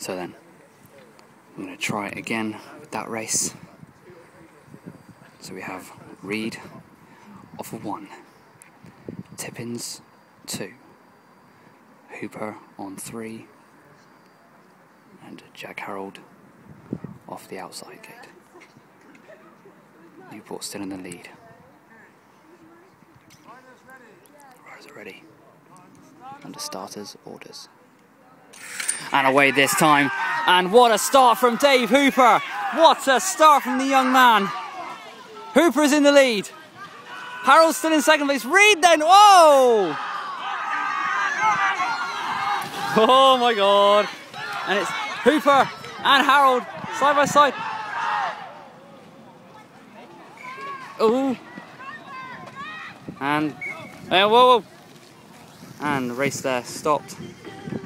So then, I'm going to try it again with that race. So we have Reed off of 1, Tippins 2, Hooper on 3, and Jack Harrold off the outside gate. Newport still in the lead. Riders are ready. Under starters' orders. And away this time. And what a start from Dave Hooper. What a start from the young man. Hooper is in the lead. Harrold's still in second place. Reed then. Whoa! Oh my God. And it's Hooper and Harrold side by side. Oh. And whoa. And the race there stopped.